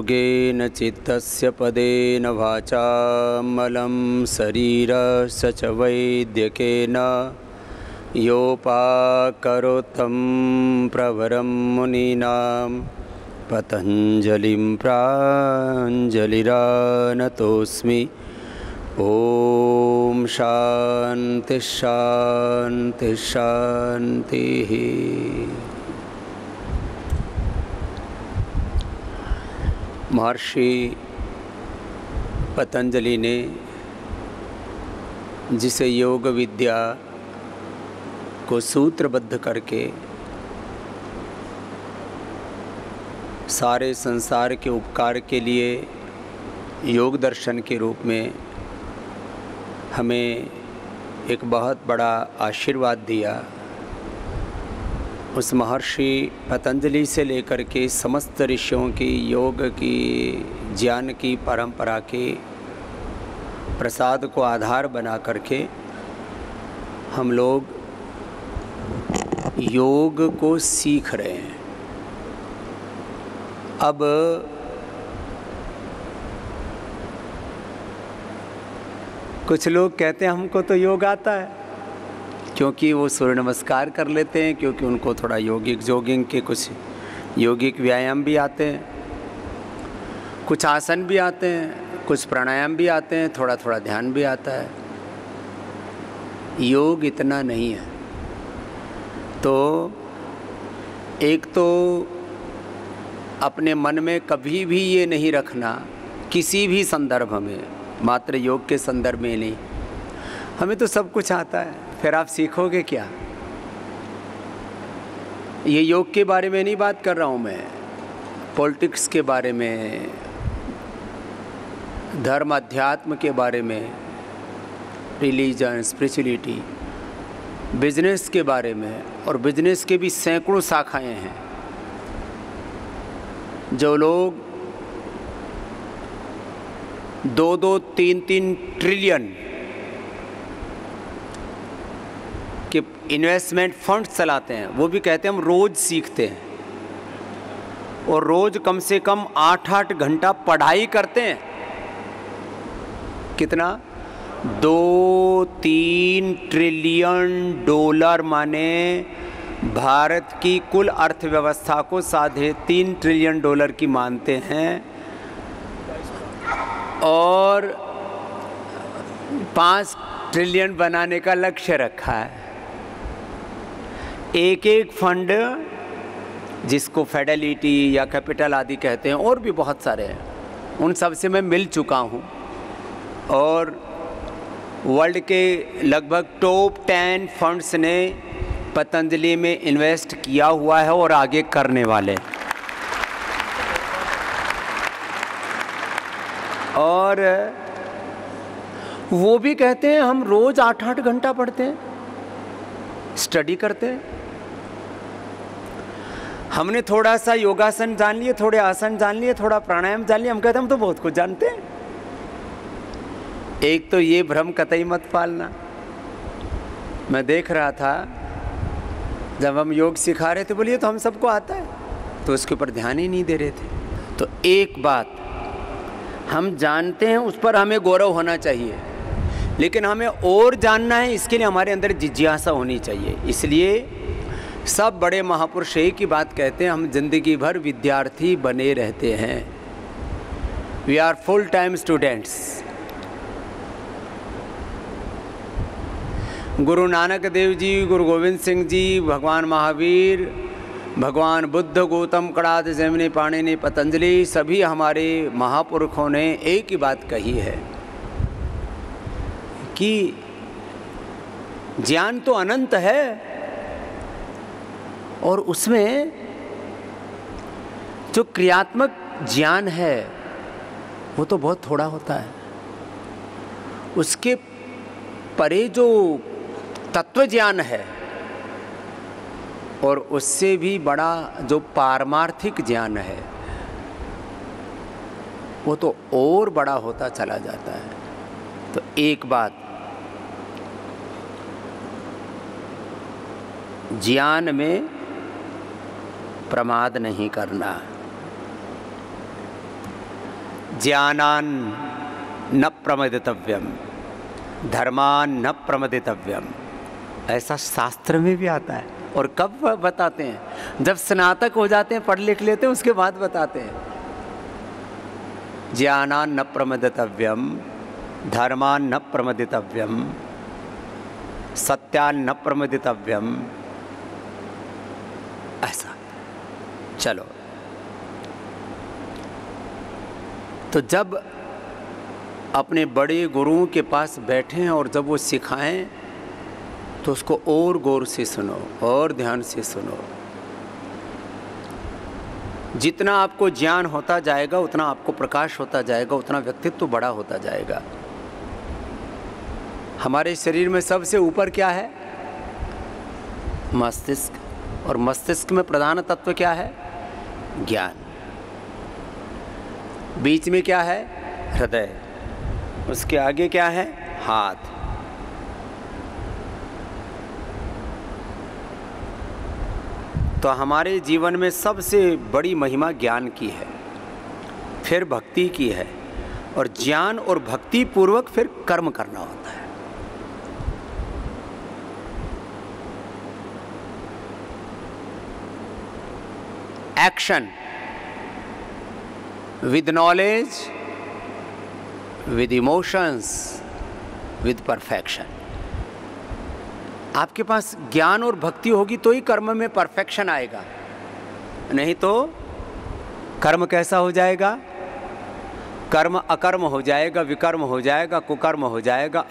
योगेन चित्तस्य पदेन वाचा मलं शरीरस्य च वैद्यकेन योपाकरोत्तं प्रवरं मुनीनां पतञ्जलिं प्राञ्जलिरानतोऽस्मि। ॐ शान्ति शान्ति शान्तिः। महर्षि पतंजलि ने जिसे योग विद्या को सूत्रबद्ध करके सारे संसार के उपकार के लिए योग दर्शन के रूप में हमें एक बहुत बड़ा आशीर्वाद दिया, उस महर्षि पतंजलि से लेकर के समस्त ऋषियों की योग की ज्ञान की परंपरा के प्रसाद को आधार बना करके हम लोग योग को सीख रहे हैं। अब कुछ लोग कहते हैं हमको तो योग आता है, क्योंकि वो सूर्य नमस्कार कर लेते हैं, क्योंकि उनको थोड़ा जॉगिंग के कुछ योगिक व्यायाम भी आते हैं, कुछ आसन भी आते हैं, कुछ प्राणायाम भी आते हैं, थोड़ा थोड़ा ध्यान भी आता है। योग इतना नहीं है। तो एक तो अपने मन में कभी भी ये नहीं रखना किसी भी संदर्भ में, मात्र योग के संदर्भ में नहीं, हमें तो सब कुछ आता है, फिर आप सीखोगे क्या। ये योग के बारे में नहीं बात कर रहा हूँ मैं, पॉलिटिक्स के बारे में, धर्म अध्यात्म के बारे में, रिलीजन स्पिरिचुअलिटी, बिजनेस के बारे में। और बिजनेस के भी सैकड़ों शाखाएं हैं। जो लोग 2-2, 3-3 ट्रिलियन के इन्वेस्टमेंट फंड चलाते हैं, वो भी कहते हैं हम रोज़ सीखते हैं, और रोज़ कम से कम 8-8 घंटा पढ़ाई करते हैं। कितना? 2-3 ट्रिलियन डॉलर, माने भारत की कुल अर्थव्यवस्था को 3.5 ट्रिलियन डॉलर की मानते हैं, और 5 ट्रिलियन बनाने का लक्ष्य रखा है। एक एक फंड, जिसको फेडरलिटी या कैपिटल आदि कहते हैं, और भी बहुत सारे हैं, उन सब से मैं मिल चुका हूँ, और वर्ल्ड के लगभग टॉप 10 फंड्स ने पतंजलि में इन्वेस्ट किया हुआ है और आगे करने वाले। और वो भी कहते हैं हम रोज 8-8 घंटा पढ़ते हैं, स्टडी करते हैं। हमने थोड़ा सा योगासन जान लिए, थोड़े आसन जान लिए, थोड़ा प्राणायाम जान लिया, हम कहते हैं हम तो बहुत कुछ जानते हैं। एक तो ये भ्रम कतई मत पालना। मैं देख रहा था जब हम योग सिखा रहे थे, बोलिए तो हम सबको आता है, तो उसके ऊपर ध्यान ही नहीं दे रहे थे। तो एक बात हम जानते हैं, उस पर हमें गौरव होना चाहिए, लेकिन हमें और जानना है, इसके लिए हमारे अंदर जिज्ञासा होनी चाहिए। इसलिए सब बड़े महापुरुष एक ही बात कहते हैं, हम जिंदगी भर विद्यार्थी बने रहते हैं। We are full time students. Guru Nanak Dev ji, गुरु गोविंद सिंह जी, भगवान महावीर, भगवान बुद्ध, गौतम कड़ाद, जैमिनी, पाणिनि, पतंजलि, सभी हमारे महापुरुषों ने एक ही बात कही है कि ज्ञान तो अनंत है, और उसमें जो क्रियात्मक ज्ञान है वो तो बहुत थोड़ा होता है। उसके परे जो तत्व ज्ञान है, और उससे भी बड़ा जो पारमार्थिक ज्ञान है, वो तो और बड़ा होता चला जाता है। तो एक बात, ज्ञान में प्रमाद नहीं करना। ज्ञानान न प्रमदितव्यम, धर्मान न प्रमदितव्यम, ऐसा शास्त्र में भी आता है। और कब बताते हैं? जब स्नातक हो जाते हैं, पढ़ लिख लेते हैं, उसके बाद बताते हैं। ज्ञानान न प्रमदितव्यम, धर्मान न प्रमदितव्यम, सत्यान न प्रमदितव्यम, ऐसा। चलो, तो जब अपने बड़े गुरुओं के पास बैठें और जब वो सिखाएं तो उसको और गौर से सुनो और ध्यान से सुनो। जितना आपको ज्ञान होता जाएगा, उतना आपको प्रकाश होता जाएगा, उतना व्यक्तित्व बड़ा होता जाएगा। हमारे शरीर में सबसे ऊपर क्या है? मस्तिष्क। और मस्तिष्क में प्रधान तत्व क्या है? ज्ञान। बीच में क्या है? हृदय। उसके आगे क्या है? हाथ। तो हमारे जीवन में सबसे बड़ी महिमा ज्ञान की है, फिर भक्ति की है, और ज्ञान और भक्ति पूर्वक फिर कर्म करना होता है। Action with knowledge, with emotions, with perfection. आपके पास ज्ञान और भक्ति होगी तो ही कर्म में परफेक्शन आएगा, नहीं तो कर्म कैसा हो जाएगा? कर्म अकर्म हो जाएगा, विकर्म हो जाएगा, कुकर्म हो जाएगा,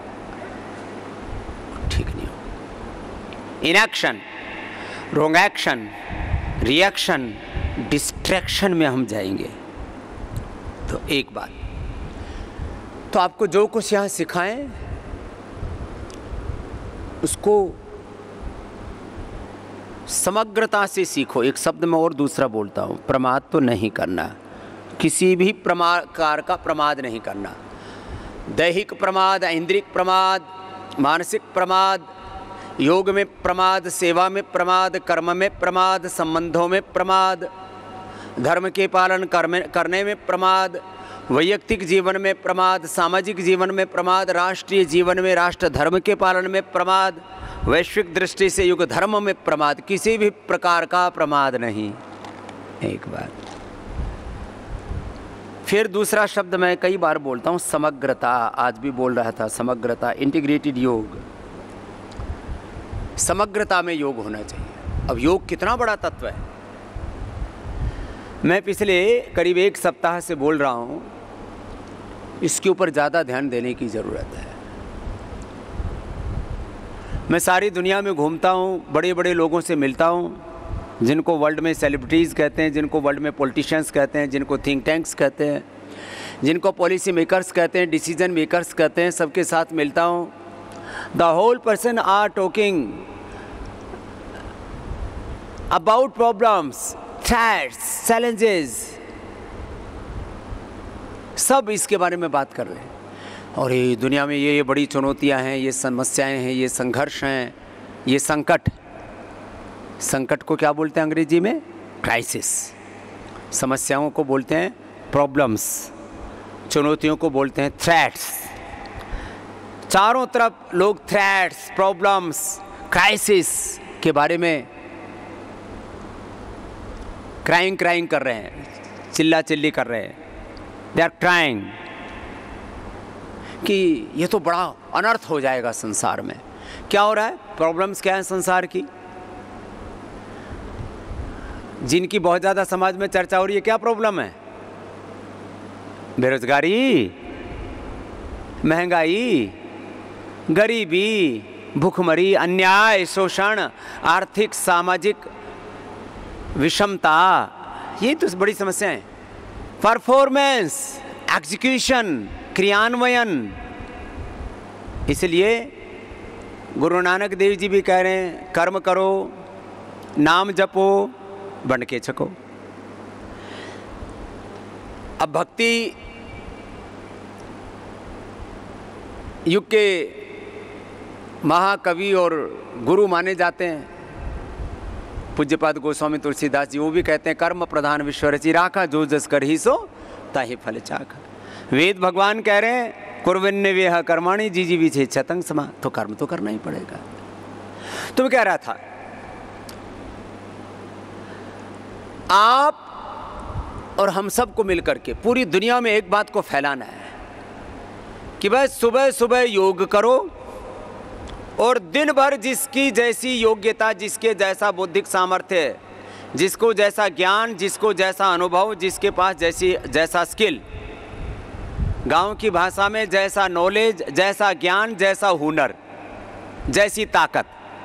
ठीक नहीं हो। Inaction, wrong action, reaction, distraction में हम जाएंगे। तो एक बात, तो आपको जो कुछ यहाँ सिखाएं उसको समग्रता से सीखो। एक शब्द में और दूसरा बोलता हूँ, प्रमाद तो नहीं करना, किसी भी प्रकार का प्रमाद नहीं करना। दैहिक प्रमाद, ऐन्द्रिक प्रमाद, मानसिक प्रमाद, योग में प्रमाद, सेवा में प्रमाद, कर्म में प्रमाद, संबंधों में प्रमाद, धर्म के पालन करने में प्रमाद, वैयक्तिक जीवन में प्रमाद, सामाजिक जीवन में प्रमाद, राष्ट्रीय जीवन में राष्ट्र धर्म के पालन में प्रमाद, वैश्विक दृष्टि से युग धर्म में प्रमाद, किसी भी प्रकार का प्रमाद नहीं। एक बात। फिर दूसरा शब्द मैं कई बार बोलता हूँ, समग्रता। आज भी बोल रहा था, समग्रता, इंटीग्रेटेड योग। समग्रता में योग होना चाहिए। अब योग कितना बड़ा तत्व है, मैं पिछले करीब एक सप्ताह से बोल रहा हूँ, इसके ऊपर ज़्यादा ध्यान देने की ज़रूरत है। मैं सारी दुनिया में घूमता हूँ, बड़े बड़े लोगों से मिलता हूँ, जिनको वर्ल्ड में सेलिब्रिटीज़ कहते हैं, जिनको वर्ल्ड में पॉलिटिशियंस कहते हैं, जिनको थिंक टैंक्स कहते हैं, जिनको पॉलिसी मेकर्स कहते हैं, डिसीजन मेकर्स कहते हैं, सबके साथ मिलता हूँ। The whole person are talking about problems, threats, challenges, सब इसके बारे में बात कर रहे हैं। और ये दुनिया में ये बड़ी चुनौतियां हैं, ये समस्याएं हैं, ये संघर्ष हैं, ये संकट। संकट को क्या बोलते हैं अंग्रेजी में? क्राइसिस। समस्याओं को बोलते हैं प्रॉब्लम्स, चुनौतियों को बोलते हैं थ्रेट्स। चारों तरफ लोग थ्रेट्स, प्रॉब्लम्स, क्राइसिस के बारे में क्राइंग कर रहे हैं, चिल्ला चिल्ली कर रहे हैं। दे आर क्राइंग कि ये तो बड़ा अनर्थ हो जाएगा संसार में। क्या हो रहा है? प्रॉब्लम्स क्या है संसार की, जिनकी बहुत ज़्यादा समाज में चर्चा हो रही है? क्या प्रॉब्लम है? बेरोजगारी, महंगाई, गरीबी, भूखमरी, अन्याय, शोषण, आर्थिक सामाजिक विषमता, ये तो बड़ी समस्या है। परफॉर्मेंस, एग्जीक्यूशन, क्रियान्वयन। इसलिए गुरु नानक देव जी भी कह रहे हैं, कर्म करो, नाम जपो, बन के छको। अब भक्ति युग के महाकवि और गुरु माने जाते हैं पूज्यपाद गोस्वामी तुलसीदास जी। वो भी कहते हैं, कर्म प्रधान विश्व रचि राखा, जो जस कर ही सो ताहि फल चाखा। वेद भगवान कह रहे हैं कुर्वन्य वेह कर्माणि जीजी विचे छतंग समा, तो कर्म तो करना ही पड़ेगा। तो मैं कह रहा था आप और हम सबको मिलकर के पूरी दुनिया में एक बात को फैलाना है कि बस सुबह सुबह योग करो और दिन भर जिसकी जैसी योग्यता, जिसके जैसा बौद्धिक सामर्थ्य, जिसको जैसा ज्ञान, जिसको जैसा अनुभव, जिसके पास जैसा स्किल, गांव की भाषा में जैसा नॉलेज, जैसा ज्ञान, जैसा हुनर, जैसी ताकत।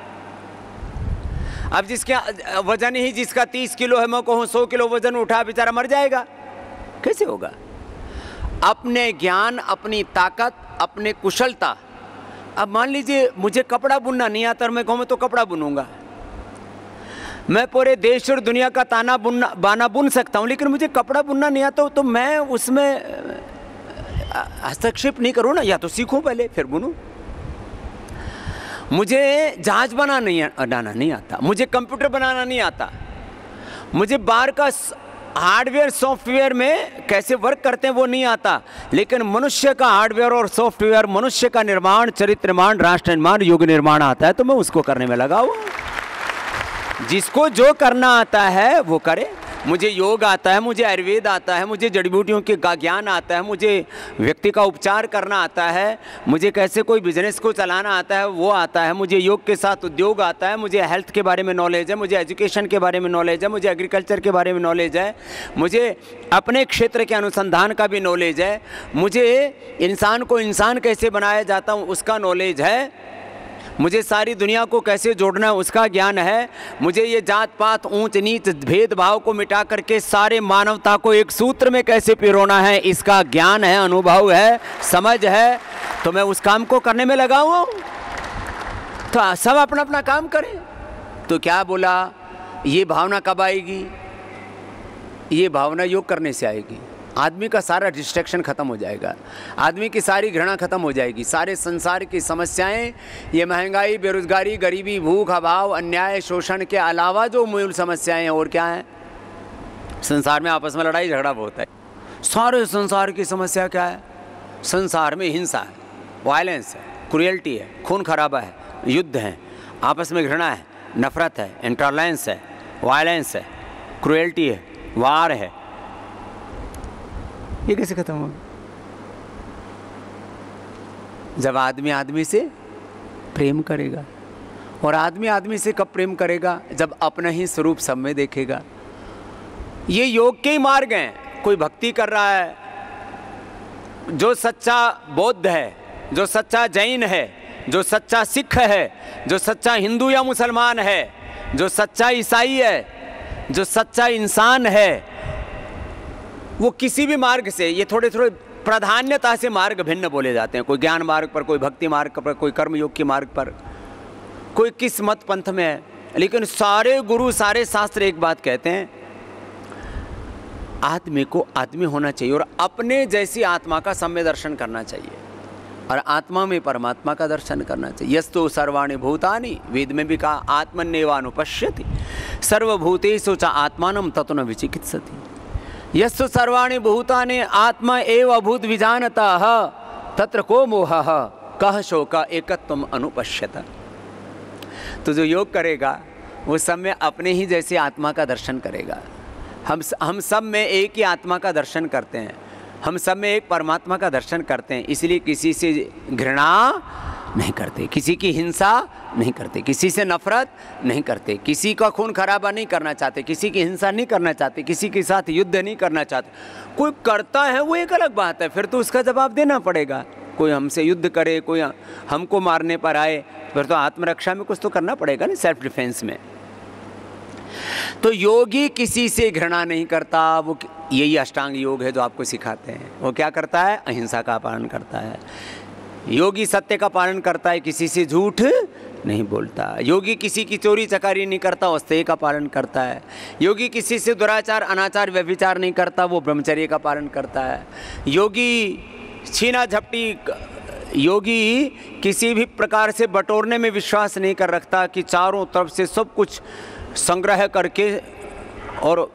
अब जिसके वजन ही जिसका 30 किलो है, मैं कहूँ 100 किलो वजन उठा, बेचारा मर जाएगा, कैसे होगा? अपने ज्ञान, अपनी ताकत, अपने कुशलता। अब मान लीजिए मुझे कपड़ा बुनना नहीं आता और मैं कहूँ मैं तो कपड़ा बुनूंगा, मैं पूरे देश और दुनिया का ताना बाना बुन सकता हूँ, लेकिन मुझे कपड़ा बुनना नहीं आता तो मैं उसमें हस्तक्षेप नहीं करूँ ना, या तो सीखूं पहले फिर बुनूं। मुझे जहाज बनाना नहीं आता, मुझे कंप्यूटर बनाना नहीं आता, मुझे बाहर का हार्डवेयर सॉफ्टवेयर में कैसे वर्क करते हैं वो नहीं आता, लेकिन मनुष्य का हार्डवेयर और सॉफ्टवेयर, मनुष्य का निर्माण, चरित्र निर्माण, राष्ट्र निर्माण, युग निर्माण आता है, तो मैं उसको करने में लगा हूँ। जिसको जो करना आता है वो करे। मुझे योग आता है, मुझे आयुर्वेद आता है, मुझे जड़ी बूटियों के ज्ञान आता है, मुझे व्यक्ति का उपचार करना आता है, मुझे कैसे कोई बिजनेस को चलाना आता है वो आता है, मुझे योग के साथ उद्योग आता है, मुझे हेल्थ के बारे में नॉलेज है, मुझे एजुकेशन के बारे में नॉलेज है, मुझे एग्रीकल्चर के बारे में नॉलेज है, मुझे अपने क्षेत्र के अनुसंधान का भी नॉलेज है, मुझे इंसान को इंसान कैसे बनाया जाता हूँ उसका नॉलेज है, मुझे सारी दुनिया को कैसे जोड़ना है उसका ज्ञान है, मुझे ये जात पात, ऊंच नीच, भेदभाव को मिटा करके सारे मानवता को एक सूत्र में कैसे पिरोना है इसका ज्ञान है, अनुभव है, समझ है, तो मैं उस काम को करने में लगा हुआ हूँ। तो सब अपना अपना काम करें। तो क्या बोला, ये भावना कब आएगी? ये भावना योग करने से आएगी। आदमी का सारा डिस्ट्रैक्शन खत्म हो जाएगा, आदमी की सारी घृणा खत्म हो जाएगी, सारे संसार की समस्याएं, ये महंगाई, बेरोजगारी, गरीबी, भूख, अभाव, अन्याय, शोषण के अलावा जो मूल समस्याएं हैं और क्या हैं? संसार में आपस में लड़ाई झगड़ा बहुत है। सारे संसार की समस्या क्या है? संसार में हिंसा है, वायलेंस है, क्रूएल्टी है, खून खराबा है, युद्ध है, आपस में घृणा है, नफरत है, इंटॉलरेंस है, वायलेंस है, क्रूएल्टी है, वार है। ये कैसे खत्म होगा? जब आदमी आदमी से प्रेम करेगा। और आदमी आदमी से कब प्रेम करेगा? जब अपना ही स्वरूप सब में देखेगा। ये योग के ही मार्ग हैं। कोई भक्ति कर रहा है, जो सच्चा बौद्ध है, जो सच्चा जैन है, जो सच्चा सिख है, जो सच्चा हिंदू या मुसलमान है, जो सच्चा ईसाई है, जो सच्चा इंसान है, वो किसी भी मार्ग से, ये थोड़े थोड़े प्राधान्यता से मार्ग भिन्न बोले जाते हैं। कोई ज्ञान मार्ग पर, कोई भक्ति मार्ग पर, कोई कर्मयोग के मार्ग पर, कोई किस मत पंथ में है, लेकिन सारे गुरु, सारे शास्त्र एक बात कहते हैं, आदमी को आदमी होना चाहिए और अपने जैसी आत्मा का सम्य दर्शन करना चाहिए और आत्मा में परमात्मा का दर्शन करना चाहिए। यस्तु सर्वाणि भूतानि, वेद में भी कहा आत्मन्येवानुपश्यति सर्वभूतेषु च आत्मानं ततो न विचिकित्सति। यस्तु सर्वाणि भूतानि आत्मा एव अभूत विजानतः तत्र को मोहः कह शोक एकत्वम अनुपश्यत। तो जो योग करेगा वो सब में अपने ही जैसे आत्मा का दर्शन करेगा। हम सब में एक ही आत्मा का दर्शन करते हैं, हम सब में एक परमात्मा का दर्शन करते हैं, इसलिए किसी से घृणा नहीं करते, किसी की हिंसा नहीं करते, किसी से नफरत नहीं करते, किसी का खून खराबा नहीं करना चाहते, किसी की हिंसा नहीं करना चाहते, किसी के साथ युद्ध नहीं करना चाहते। कोई करता है वो एक अलग बात है, फिर तो उसका जवाब देना पड़ेगा। कोई हमसे युद्ध करे, कोई हमको मारने पर आए, फिर तो आत्मरक्षा में कुछ तो करना पड़ेगा ना, सेल्फ डिफेंस में। तो योगी किसी से घृणा नहीं करता। वो यही अष्टांग योग है जो आपको सिखाते हैं। वो क्या करता है? अहिंसा का पालन करता है। योगी सत्य का पालन करता है, किसी से झूठ नहीं बोलता। योगी किसी की चोरी चकारी नहीं करता, वस्तेय का पालन करता है। योगी किसी से दुराचार, अनाचार, व्यभिचार नहीं करता, वो ब्रह्मचर्य का पालन करता है। योगी छीना झपटी, योगी किसी भी प्रकार से बटोरने में विश्वास नहीं कर रखता कि चारों तरफ से सब कुछ संग्रह करके और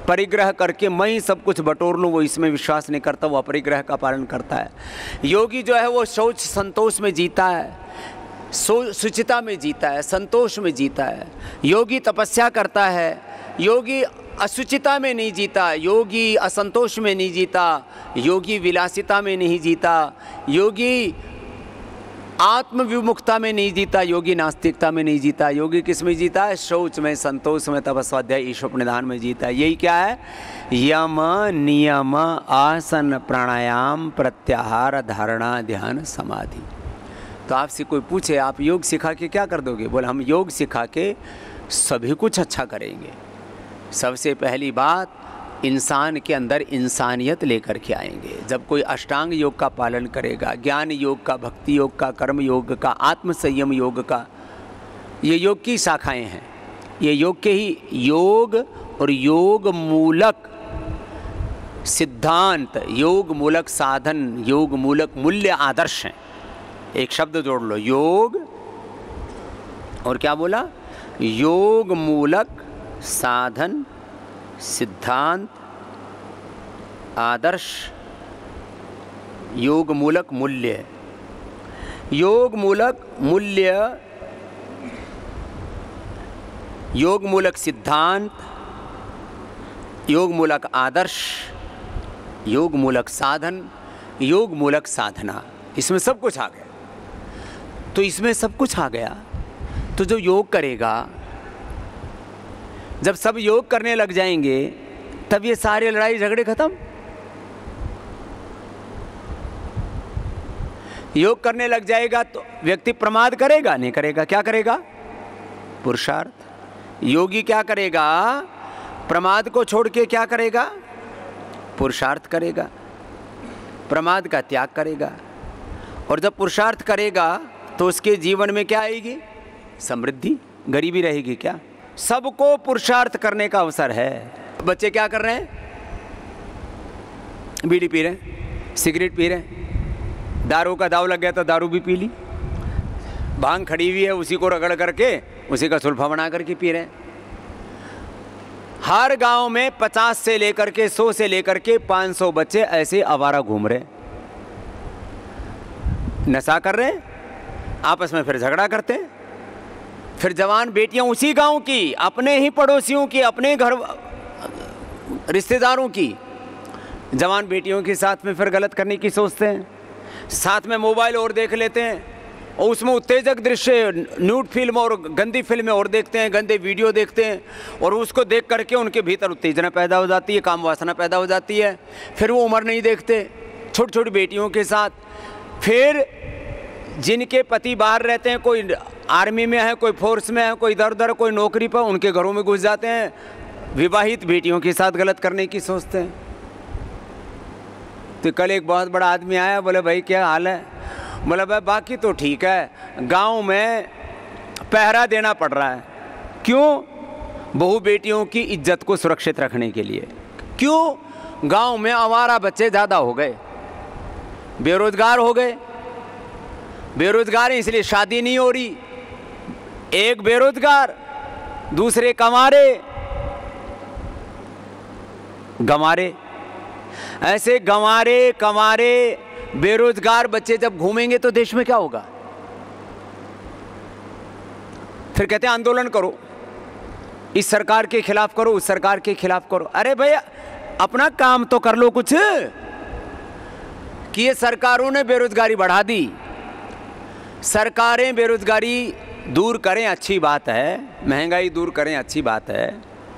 परिग्रह करके मैं ही सब कुछ बटोर लूँ, वो इसमें विश्वास नहीं करता, वो अपरिग्रह का पालन करता है। योगी जो है वो शौच संतोष में जीता है, शुचिता में जीता है, संतोष में जीता है। योगी तपस्या करता है, योगी अशुचिता में नहीं जीता, योगी असंतोष में नहीं जीता, योगी विलासिता में नहीं जीता, योगी आत्मविमुखता में नहीं जीता, योगी नास्तिकता में नहीं जीता। योगी किस में जीता है? शौच में, संतोष में, तपस्वाध्याय ईश्वर निधान में जीता है। यही क्या है? यम नियम आसन प्राणायाम प्रत्याहार धारणा ध्यान समाधि। तो आपसे कोई पूछे आप योग सिखा के क्या कर दोगे? बोले हम योग सिखा के सभी कुछ अच्छा करेंगे। सबसे पहली बात, इंसान के अंदर इंसानियत लेकर के आएंगे। जब कोई अष्टांग योग का पालन करेगा, ज्ञान योग का, भक्ति योग का, कर्म योग का, आत्म संयम योग का, ये योग की शाखाएं हैं। ये योग के ही योग और योग मूलक सिद्धांत, योग मूलक साधन, योग मूलक मूल्य आदर्श हैं। एक शब्द जोड़ लो, योग और क्या बोला? योग मूलक साधन, सिद्धांत, आदर्श, योग मूलक मूल्य। योग मूलक मूल्य, योग मूलक सिद्धांत, योग मूलक आदर्श, योग मूलक साधन, योग मूलक साधना, इसमें सब कुछ आ गया। तो इसमें सब कुछ आ गया तो जो योग करेगा, जब सब योग करने लग जाएंगे तब ये सारे लड़ाई झगड़े खत्म। योग करने लग जाएगा तो व्यक्ति प्रमाद करेगा? नहीं करेगा। क्या करेगा? पुरुषार्थ। योगी क्या करेगा? प्रमाद को छोड़ के क्या करेगा? पुरुषार्थ करेगा, प्रमाद का त्याग करेगा। और जब पुरुषार्थ करेगा तो उसके जीवन में क्या आएगी? समृद्धि। गरीबी रहेगी क्या? सबको पुरुषार्थ करने का अवसर है। बच्चे क्या कर रहे हैं? बीड़ी पी रहे हैं, सिगरेट पी रहे हैं, दारू का दाव लग गया तो दारू भी पी ली, भांग खड़ी हुई है उसी को रगड़ करके उसी का सुल्फा बना करके पी रहे हैं। हर गांव में 50 से लेकर के 100 से लेकर के 500 बच्चे ऐसे आवारा घूम रहे, नशा कर रहे हैं, आपस में फिर झगड़ा करते हैं। फिर जवान बेटियां उसी गांव की, अपने ही पड़ोसियों की, अपने घर रिश्तेदारों की जवान बेटियों के साथ में फिर गलत करने की सोचते हैं। साथ में मोबाइल और देख लेते हैं और उसमें उत्तेजक दृश्य, न्यूड फिल्म और गंदी फिल्में और देखते हैं, गंदे वीडियो देखते हैं और उसको देख करके उनके भीतर उत्तेजना पैदा हो जाती है, काम वासना पैदा हो जाती है। फिर वो उम्र नहीं देखते, छोटी छोटी बेटियों के साथ। फिर जिनके पति बाहर रहते हैं, कोई आर्मी में है, कोई फोर्स में है, कोई इधर उधर, कोई नौकरी पर, उनके घरों में घुस जाते हैं, विवाहित बेटियों के साथ गलत करने की सोचते हैं। तो कल एक बहुत बड़ा आदमी आया, बोले भाई क्या हाल है? बोला भाई बाकी तो ठीक है, गांव में पहरा देना पड़ रहा है। क्यों? बहू बेटियों की इज्जत को सुरक्षित रखने के लिए। क्यों? गांव में आवारा बच्चे ज़्यादा हो गए, बेरोजगार हो गए। बेरोजगार इसलिए शादी नहीं हो रही। एक बेरोजगार, दूसरे कमारे, गंवारे। ऐसे गंवारे कमारे बेरोजगार बच्चे जब घूमेंगे तो देश में क्या होगा? फिर कहते हैं आंदोलन करो, इस सरकार के खिलाफ करो, उस सरकार के खिलाफ करो। अरे भैया अपना काम तो कर लो कुछ। कि ये सरकारों ने बेरोजगारी बढ़ा दी, सरकारें बेरोजगारी दूर करें अच्छी बात है, महंगाई दूर करें अच्छी बात है,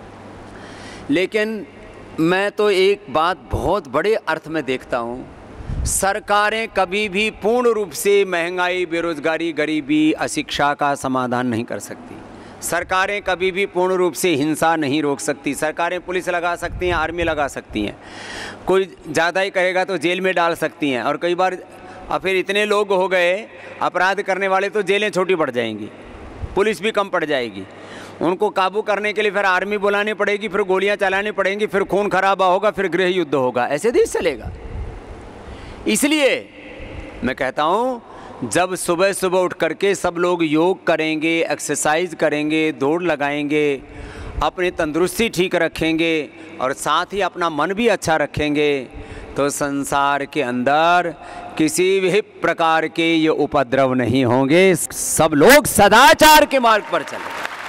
लेकिन मैं तो एक बात बहुत बड़े अर्थ में देखता हूँ, सरकारें कभी भी पूर्ण रूप से महंगाई, बेरोजगारी, गरीबी, अशिक्षा का समाधान नहीं कर सकती। सरकारें कभी भी पूर्ण रूप से हिंसा नहीं रोक सकती। सरकारें पुलिस लगा सकती हैं, आर्मी लगा सकती हैं, कोई ज़्यादा ही कहेगा तो जेल में डाल सकती हैं। और कई बार और फिर इतने लोग हो गए अपराध करने वाले तो जेलें छोटी पड़ जाएंगी, पुलिस भी कम पड़ जाएगी। उनको काबू करने के लिए फिर आर्मी बुलानी पड़ेगी, फिर गोलियां चलानी पड़ेंगी, फिर खून खराबा होगा, फिर गृह युद्ध होगा। ऐसे देश चलेगा। इसलिए मैं कहता हूँ जब सुबह सुबह उठ करके सब लोग योग करेंगे, एक्सरसाइज करेंगे, दौड़ लगाएंगे, अपनी तंदुरुस्ती ठीक रखेंगे और साथ ही अपना मन भी अच्छा रखेंगे तो संसार के अंदर किसी भी प्रकार के ये उपद्रव नहीं होंगे। सब लोग सदाचार के मार्ग पर चले।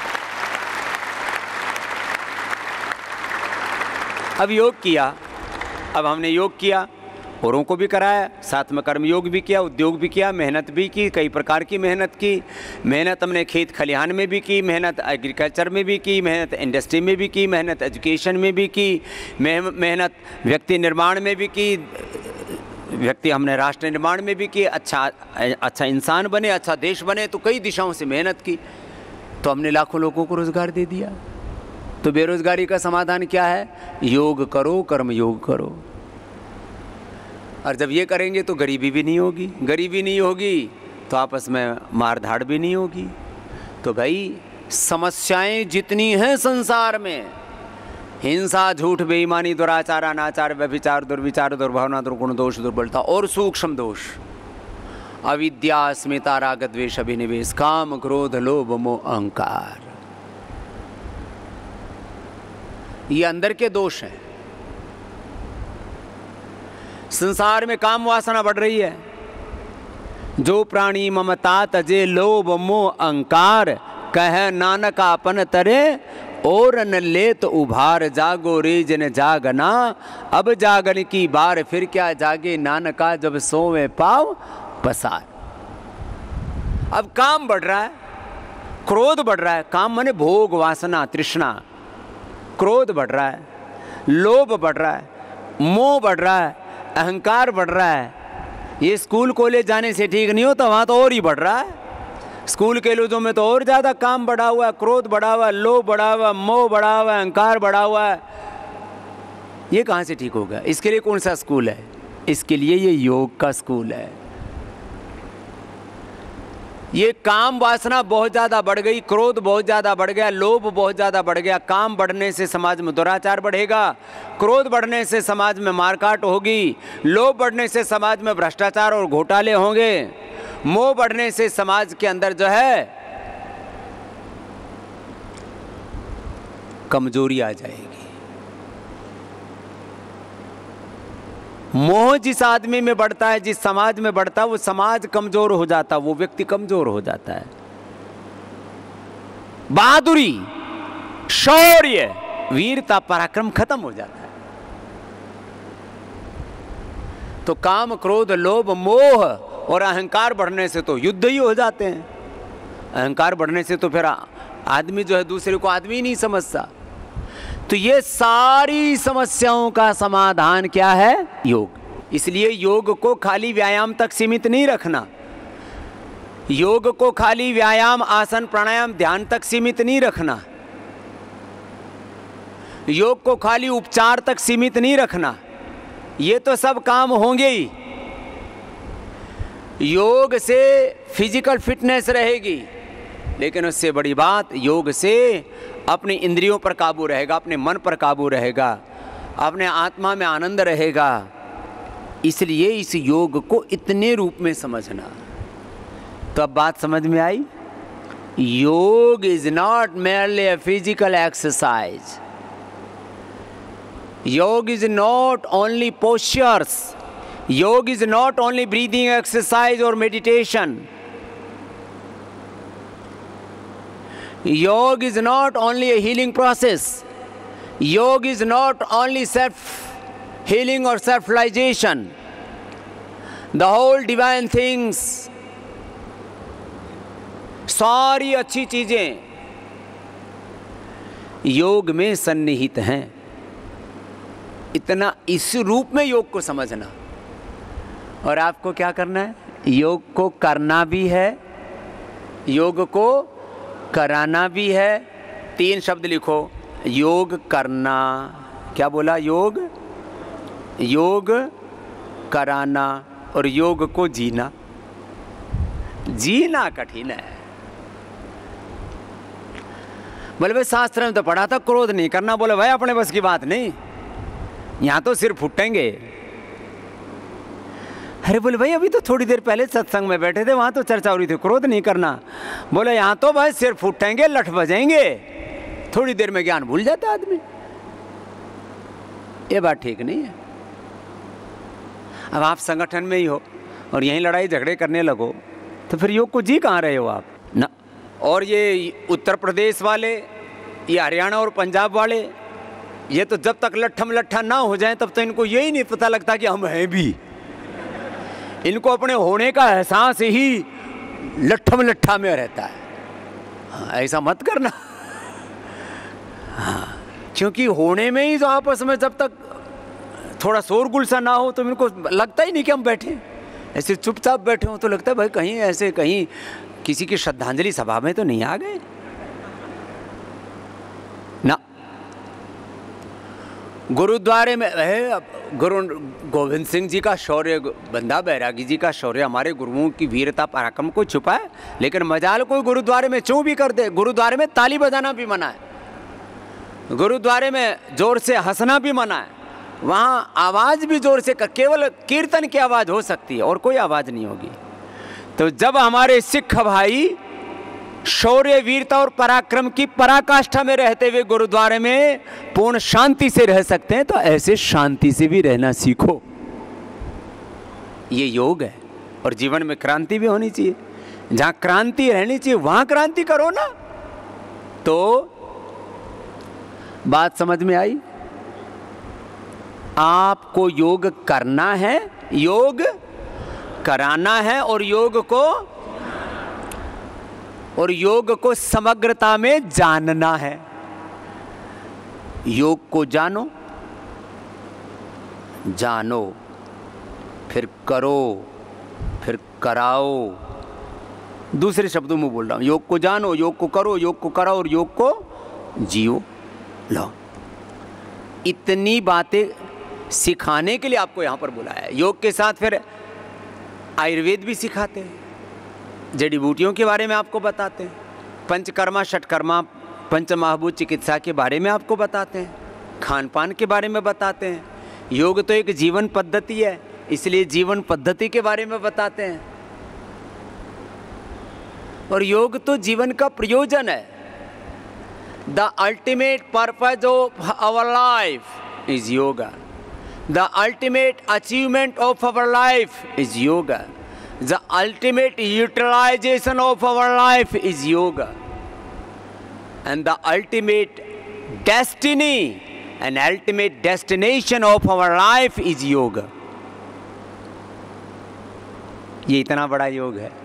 अब योग किया, अब हमने योग किया, औरों को भी कराया, साथ में कर्म योग भी किया, उद्योग भी किया, मेहनत भी की, कई प्रकार की मेहनत की। मेहनत हमने खेत खलिहान में भी की, मेहनत एग्रीकल्चर में भी की, मेहनत इंडस्ट्री में भी की, मेहनत एजुकेशन में भी की, मेहनत व्यक्ति निर्माण में भी की, हमने राष्ट्र निर्माण में भी की। अच्छा इंसान बने, अच्छा देश बने, तो कई दिशाओं से मेहनत की। तो हमने लाखों लोगों को रोजगार दे दिया। तो बेरोजगारी का समाधान क्या है? योग करो, कर्म योग करो। और जब ये करेंगे तो गरीबी भी नहीं होगी, गरीबी नहीं होगी तो आपस में मारधाड़ भी नहीं होगी। तो भाई समस्याएं जितनी हैं संसार में, हिंसा, झूठ, बेईमानी, दुराचार, अनाचार, व्यभिचार, दुर्विचार, दुर्भावना, दुर्गुण, दोष, दुर्बलता और सूक्ष्म दोष, अविद्या, अस्मिता, राग, द्वेष, अभिनिवेश, काम, क्रोध, लोभ, मोह, अहंकार, ये अंदर के दोष हैं। संसार में काम वासना बढ़ रही है। जो प्राणी ममता तजे लोभ मोह अहंकार, कह नानक आपन तरे और न लेत उभार, जागो रे जन जागना अब जागन की बार, फिर क्या जागे नानका जब सोवे पाव पसार। अब काम बढ़ रहा है, क्रोध बढ़ रहा है। काम माने भोग, वासना, तृष्णा। क्रोध बढ़ रहा है, लोभ बढ़ रहा है, मोह बढ़ रहा है, अहंकार बढ़ रहा है। ये स्कूल कॉलेज जाने से ठीक नहीं होता, वहाँ तो और ही बढ़ रहा है। स्कूल कॉलेजों में तो और ज़्यादा काम बढ़ा हुआ है, क्रोध बढ़ा हुआ है, लोभ बढ़ा हुआ है, मोह बढ़ा हुआ है, अहंकार बढ़ा हुआ है। ये कहाँ से ठीक होगा? इसके लिए कौन सा स्कूल है? इसके लिए ये योग का स्कूल है। ये काम वासना बहुत ज़्यादा बढ़ गई, क्रोध बहुत ज़्यादा बढ़ गया, लोभ बहुत ज़्यादा बढ़ गया। काम बढ़ने से समाज में दुराचार बढ़ेगा, क्रोध बढ़ने से समाज में मारकाट होगी, लोभ बढ़ने से समाज में भ्रष्टाचार और घोटाले होंगे, मोह बढ़ने से समाज के अंदर जो है कमजोरी आ जाएगी। मोह जिस आदमी में बढ़ता है, जिस समाज में बढ़ता है, वो समाज कमजोर हो जाता है, वो व्यक्ति कमजोर हो जाता है। बहादुरी, शौर्य, वीरता, पराक्रम खत्म हो जाता है। तो काम, क्रोध, लोभ, मोह और अहंकार बढ़ने से तो युद्ध ही हो जाते हैं। अहंकार बढ़ने से तो फिर आदमी जो है दूसरे को आदमी ही नहीं समझता। तो ये सारी समस्याओं का समाधान क्या है? योग। इसलिए योग को खाली व्यायाम तक सीमित नहीं रखना, योग को खाली व्यायाम, आसन, प्राणायाम, ध्यान तक सीमित नहीं रखना, योग को खाली उपचार तक सीमित नहीं रखना। ये तो सब काम होंगे ही। योग से फिजिकल फिटनेस रहेगी, लेकिन उससे बड़ी बात, योग से अपनी इंद्रियों पर काबू रहेगा, अपने मन पर काबू रहेगा, अपने आत्मा में आनंद रहेगा। इसलिए इस योग को इतने रूप में समझना। तो अब बात समझ में आई? Yoga is not merely a physical exercise. Yoga is not only postures. Yoga is not only breathing exercise और meditation. Yoga is not only a healing process. Yoga is not only self-healing or self-realization. The whole divine things, सारी अच्छी चीजें योग में सन्निहित हैं। इतना इस रूप में योग को समझना। और आपको क्या करना है? योग को करना भी है, योग को कराना भी है। 3 शब्द लिखो। योग करना, क्या बोला? योग, योग कराना और योग को जीना। जीना कठिन है। बोले भाई शास्त्र में तो पढ़ा था क्रोध नहीं करना। बोले भाई अपने बस की बात नहीं, यहाँ तो सिर फुटेंगे। अरे बोले भाई अभी तो थोड़ी देर पहले सत्संग में बैठे थे, वहाँ तो चर्चा हो रही थी क्रोध नहीं करना। बोले यहाँ तो भाई सिर फूटेंगे, लठ बजेंगे। थोड़ी देर में ज्ञान भूल जाता है आदमी। ये बात ठीक नहीं है। अब आप संगठन में ही हो और यहीं लड़ाई झगड़े करने लगो तो फिर योग को जी कहाँ रहे हो आप ना। और ये उत्तर प्रदेश वाले, ये हरियाणा और पंजाब वाले, ये तो जब तक लट्ठम लट्ठा ना हो जाए तब तो इनको यही नहीं पता लगता कि हम हैं भी। इनको अपने होने का एहसास ही लट्ठम लट्ठा में रहता है। हाँ, ऐसा मत करना। हाँ, क्योंकि होने में ही जो आपस में जब तक थोड़ा शोरगुल सा ना हो तो इनको लगता ही नहीं कि हम बैठे, ऐसे चुपचाप बैठे हो तो लगता है भाई कहीं ऐसे कहीं किसी की श्रद्धांजलि सभा में तो नहीं आ गए ना। गुरुद्वारे में है, गुरु गोविंद सिंह जी का शौर्य, बंदा बैरागी जी का शौर्य, हमारे गुरुओं की वीरता पराक्रम को छुपा है, लेकिन मजाल कोई गुरुद्वारे में चूं भी कर दे। गुरुद्वारे में ताली बजाना भी मना है, गुरुद्वारे में जोर से हंसना भी मना है, वहाँ आवाज़ भी जोर से, केवल कीर्तन की आवाज़ हो सकती है और कोई आवाज़ नहीं होगी। तो जब हमारे सिख भाई शौर्य वीरता और पराक्रम की पराकाष्ठा में रहते हुए गुरुद्वारे में पूर्ण शांति से रह सकते हैं, तो ऐसे शांति से भी रहना सीखो। ये योग है। और जीवन में क्रांति भी होनी चाहिए, जहाँ क्रांति रहनी चाहिए वहाँ क्रांति करो ना। तो बात समझ में आई? आपको योग करना है, योग कराना है, और योग को समग्रता में जानना है। योग को जानो, फिर करो, फिर कराओ। दूसरे शब्दों में बोल रहा हूं, योग को जानो, योग को करो, योग को कराओ और योग को जियो। लो, इतनी बातें सिखाने के लिए आपको यहां पर बुलाया है। योग के साथ फिर आयुर्वेद भी सिखाते हैं, जड़ी बूटियों के बारे में आपको बताते हैं, पंचकर्मा षटकर्मा पंचमहाभूत चिकित्सा के बारे में आपको बताते हैं, खान पान के बारे में बताते हैं। योग तो एक जीवन पद्धति है, इसलिए जीवन पद्धति के बारे में बताते हैं। और योग तो जीवन का प्रयोजन है। The ultimate purpose of our life is yoga. The ultimate achievement of our life is yoga. The ultimate utilization of our life is yoga, and the ultimate destiny and ultimate destination of our life is yoga. ये इतना बड़ा योग है।